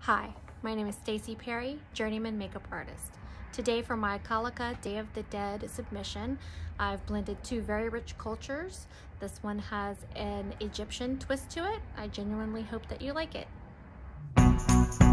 Hi, my name is Stacey Perry, journeyman makeup artist. Today for my Kalaka Day of the Dead submission, I've blended two very rich cultures. This one has an Egyptian twist to it. I genuinely hope that you like it.